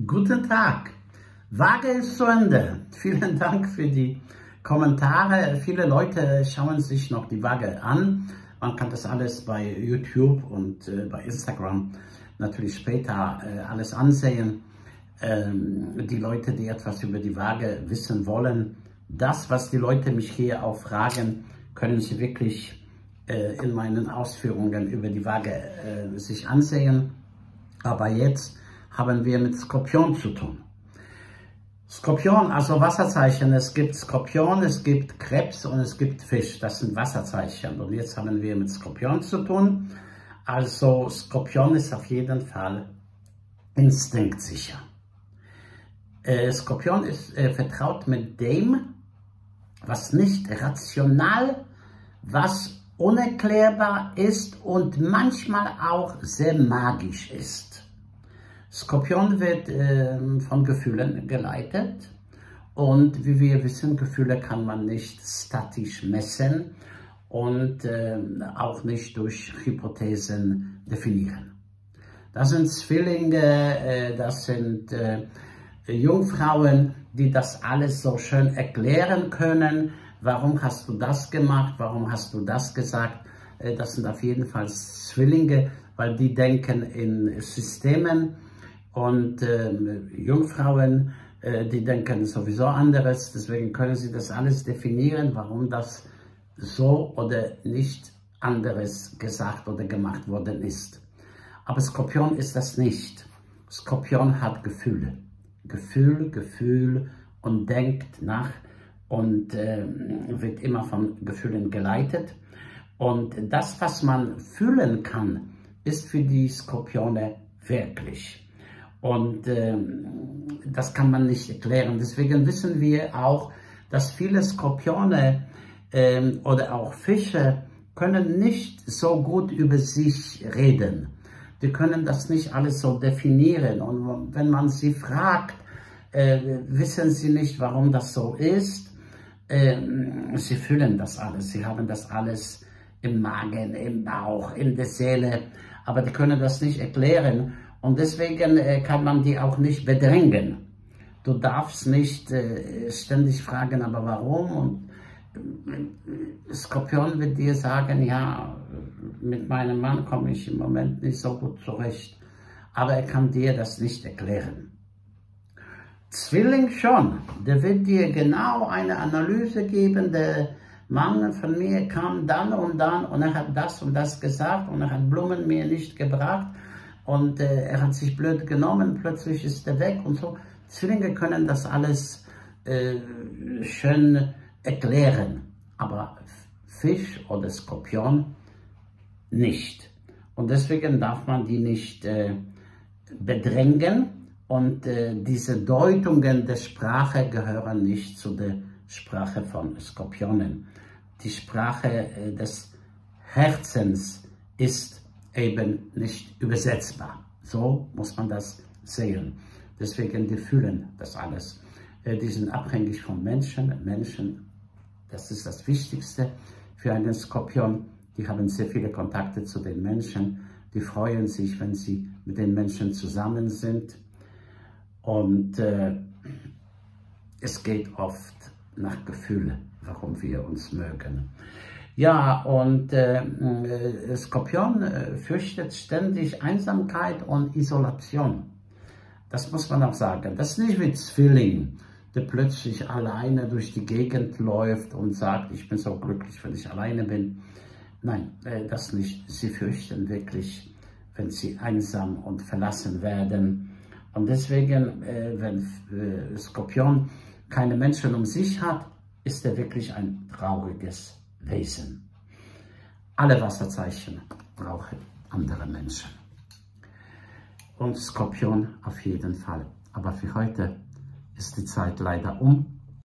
Guten Tag. Waage ist zu Ende. Vielen Dank für die Kommentare. Viele Leute schauen sich noch die Waage an. Man kann das alles bei YouTube und bei Instagram natürlich später alles ansehen. Die Leute, die etwas über die Waage wissen wollen, das, was die Leute mich hier auch fragen, können sie wirklich in meinen Ausführungen über die Waage sich ansehen. Aber jetzt haben wir mit Skorpion zu tun. Skorpion, also Wasserzeichen, es gibt Skorpion, es gibt Krebs und es gibt Fisch, das sind Wasserzeichen. Und jetzt haben wir mit Skorpion zu tun. Also Skorpion ist auf jeden Fall instinktsicher. Skorpion ist vertraut mit dem, was nicht rational, was unerklärbar ist und manchmal auch sehr magisch ist. Skorpion wird von Gefühlen geleitet und wie wir wissen, Gefühle kann man nicht statisch messen und auch nicht durch Hypothesen definieren. Das sind Zwillinge, das sind Jungfrauen, die das alles so schön erklären können. Warum hast du das gemacht? Warum hast du das gesagt? Das sind auf jeden Fall Zwillinge, weil die denken in Systemen. Und Jungfrauen, die denken sowieso anderes, deswegen können sie das alles definieren, warum das so oder nicht anderes gesagt oder gemacht worden ist. Aber Skorpion ist das nicht. Skorpion hat Gefühle. Gefühl und denkt nach und wird immer von Gefühlen geleitet. Und das, was man fühlen kann, ist für die Skorpione wirklich. Und das kann man nicht erklären. Deswegen wissen wir auch, dass viele Skorpione oder auch Fische können nicht so gut über sich reden. Die können das nicht alles so definieren. Und wenn man sie fragt, wissen sie nicht, warum das so ist. Sie fühlen das alles. Sie haben das alles im Magen, im Bauch, in der Seele. Aber die können das nicht erklären. Und deswegen kann man die auch nicht bedrängen. Du darfst nicht ständig fragen, aber warum? Und Skorpion wird dir sagen, ja, mit meinem Mann komme ich im Moment nicht so gut zurecht. Aber er kann dir das nicht erklären. Zwilling schon. Der wird dir genau eine Analyse geben. Der Mann von mir kam dann und er hat das und das gesagt und er hat Blumen mir nicht gebracht. Und er hat sich blöd genommen, plötzlich ist er weg und so. Zwillinge können das alles schön erklären, aber Fisch oder Skorpion nicht. Und deswegen darf man die nicht bedrängen und diese Deutungen der Sprache gehören nicht zu der Sprache von Skorpionen. Die Sprache des Herzens ist eben nicht übersetzbar. So muss man das sehen. Deswegen, die fühlen das alles. Die sind abhängig von Menschen. Menschen, das ist das Wichtigste für einen Skorpion. Die haben sehr viele Kontakte zu den Menschen. Die freuen sich, wenn sie mit den Menschen zusammen sind. Und es geht oft nach Gefühle, warum wir uns mögen. Ja, und Skorpion fürchtet ständig Einsamkeit und Isolation. Das muss man auch sagen. Das ist nicht wie Zwilling, der plötzlich alleine durch die Gegend läuft und sagt, ich bin so glücklich, wenn ich alleine bin. Nein, das nicht. Sie fürchten wirklich, wenn sie einsam und verlassen werden. Und deswegen, wenn Skorpion keine Menschen um sich hat, ist er wirklich ein trauriges Wesen. Alle Wasserzeichen brauchen andere Menschen. Und Skorpion auf jeden Fall. Aber für heute ist die Zeit leider um.